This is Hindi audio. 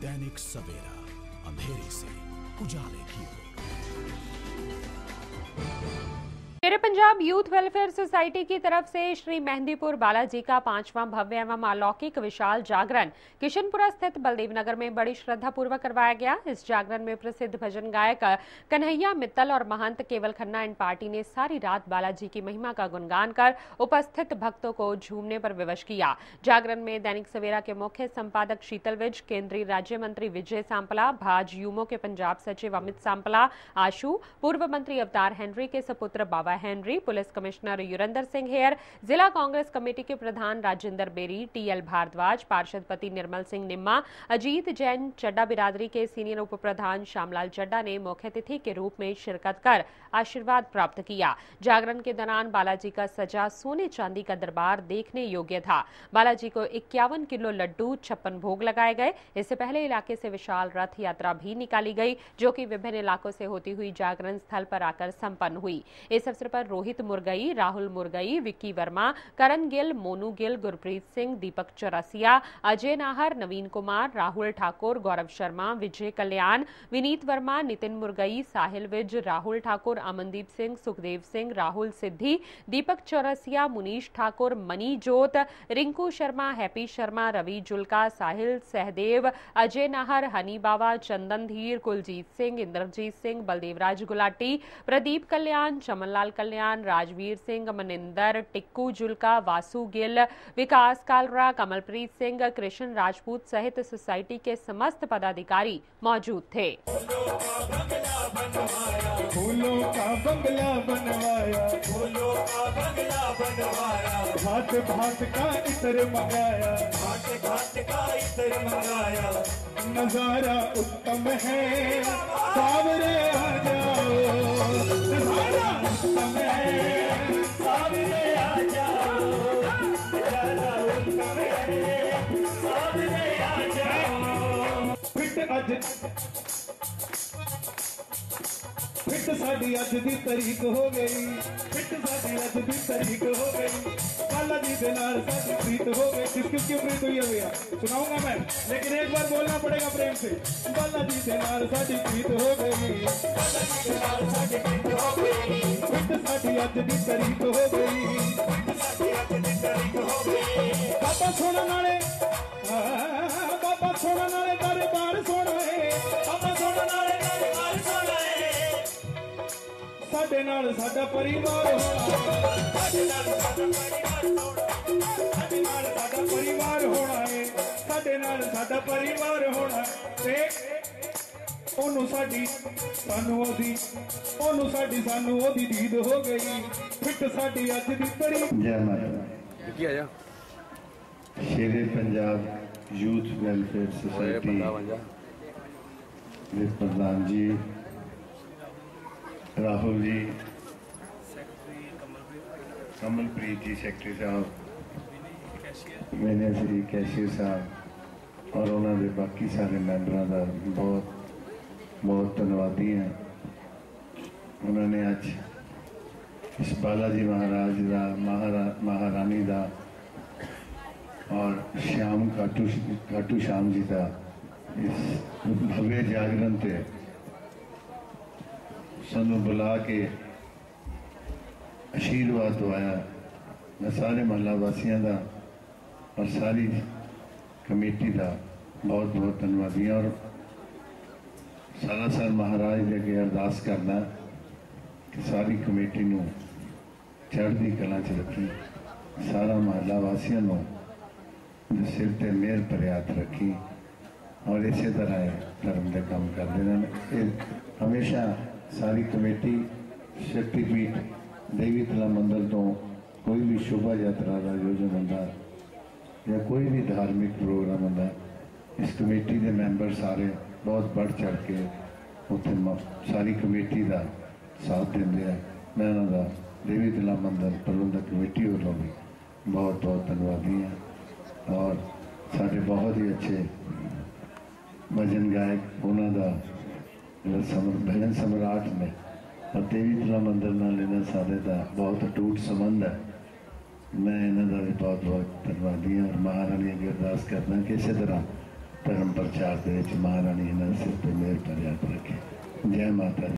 दैनिक सवेरा, अंधेरे से उजाले की ओर। मेरे पंजाब यूथ वेलफेयर सोसाइटी की तरफ से श्री मेहंदीपुर बालाजी का 5वां भव्य एवं अलौकिक विशाल जागरण किशनपुरा स्थित बलदेव नगर में बड़ी श्रद्धा पूर्वक करवाया गया। इस जागरण में प्रसिद्ध भजन गायक कन्हैया मित्तल और महंत केवल खन्ना एंड पार्टी ने सारी रात बालाजी की महिमा का गुणगान कर उपस्थित भक्तों को झूमने पर विवश किया। जागरण में दैनिक सवेरा के मुख्य संपादक शीतल विज, केंद्रीय राज्य मंत्री विजय सांपला, भाज यूमो के पंजाब सचिव अमित सांपला, आशु, पूर्व मंत्री अवतार हेनरी के सपुत्र बाबा हेनरी, पुलिस कमिश्नर युरेंद्र सिंह हेयर, जिला कांग्रेस कमेटी के प्रधान राजेंद्र बेरी, टीएल भारद्वाज, पार्षदपति निर्मल सिंह निम्मा, अजीत जैन, चड्डा बिरादरी के सीनियर उप प्रधान श्यामलाल चड्डा ने मुख्य अतिथि के रूप में शिरकत कर आशीर्वाद प्राप्त किया। जागरण के दौरान बालाजी का सजा सोने चांदी का दरबार देखने योग्य था। बालाजी को 51 किलो लड्डू, 56 भोग लगाए गए। इससे पहले इलाके से विशाल रथ यात्रा भी निकाली गई, जो कि विभिन्न इलाकों से होती हुई जागरण स्थल पर आकर संपन्न हुई। इस अवसर पर रोहित मुरगई, राहुल मुरगई, विक्की वर्मा, करण गिल, मोनू गिल, गुरप्रीत सिंह, दीपक चौरसिया, अजय नाहर, नवीन कुमार, राहुल ठाकुर, गौरव शर्मा, विजय कल्याण, विनीत वर्मा, नितिन मुरगई, साहिल विज, राहुल ठाकुर, अमनदीप सिंह, सुखदेव सिंह, राहुल सिद्धि, दीपक चौरसिया, मुनीश ठाकुर, मनी जोत, रिंकू शर्मा, हैप्पी शर्मा, रवि जुल्का, साहिल सहदेव, अजय नाहर, हनी बाबा, चंदन धीर, कुलजीत सिंह, इंद्रजीत सिंह, बलदेवराज गुलाटी, प्रदीप कल्याण, चमनलाल कल्याण, राजवीर सिंह, मनिंदर, टिक्कू जुल्का, वासु गिल, विकास कालरा, कमलप्रीत सिंह, कृष्ण राजपूत सहित सोसाइटी के समस्त पदाधिकारी मौजूद थे। फूलों का बंगला बनवाया, फूलों का बंगला बनवाया, भात भात का इत्र मंगाया, भात भात का इत्र मंगाया, नजारा उत्तम है, सावरे आ जाओ, नजारा उत्तम है, सावरे आ जाओ, नजारा उत्तम है, सावरे आ जाओ। फिट साड़ी अज दी तारीख हो गई, फिट साड़ी अज दी तारीख हो गई, बाला जी के नाल साडी प्रीत हो गई। किस किस की प्रीत हुई है भैया सुनाऊंगा मैं, लेकिन एक बार बोलना पड़ेगा प्रेम से। बाला जी के नाल साडी प्रीत हो गई, बाला जी के नाल साडी प्रीत हो गई, फिट साड़ी अज दी तारीख हो गई, फिट साड़ी अज दी तारीख हो गई। बाबा सोना नाले, बाबा सोना नाले दरबार सोना है, बाबा सोना नाले दरबार सोना है। साडे नाल साडा परिवार होना, साडे नाल साडा परिवार होना, साडे नाल साडा परिवार होना है, साडे नाल साडा परिवार होना ते ओनू साडी सानू ओदी, ओनू साडी सानू ओदी दीद हो गई। फिट साडी अज दी तरी। जय माता। शेरे पंजाब यूथ वेलफेयर सोसाइटी के प्रधान जी राहुल जी, कमलप्रीत जी सैकटरी साहब, मैनेजरी कैशियर साहब और उन्होंने बाकी सारे मैंबरों का बहुत बहुत धन्यवादी हैं। उन्होंने अज इस बालाजी महाराज का महारानी का और श्याम खाटू श्याम जी का इस भव्य जागरण से सानू बुला के आशीर्वाद दवाया। मैं सारे महला वासियों का और सारी कमेटी का बहुत बहुत धन्यवादी और सारा महाराज के अगे अरदास करना कि सारी कमेटी नूं चढ़दी कला च रखी, सारा महला वासियों नूं सिर ते मेहर भरे हाथ रखी और इस तरह धर्म के काम करते हैं। हमेशा सारी कमेटी शक्तिपीठ देवी तला मंदिर तो कोई भी शोभा यात्रा का आयोजन होता या कोई भी धार्मिक प्रोग्राम होता, इस कमेटी के मैंबर सारे बहुत बढ़ चढ़ के उत्थे सारी कमेटी का साथ देंगे हैं। मैं उन्होंने देवी तला मंदिर प्रबंधक कमेटी वालों भी बहुत बहुत धन्यवादी हैं और साढ़े बहुत ही अच्छे भजन गायक उन्होंने भजन सम्राट ने और देवी तला मंदिर नाल इन्हां सारे का बहुत अटूट संबंध है। मैं इन्हों का भी बहुत बहुत धन्यवादी हाँ और महारानी अगे अरदास करना कि इस तरह धर्म प्रचार के महारानी इन्होंने सिर पर मेहर पर याद रखे। जय माता दी।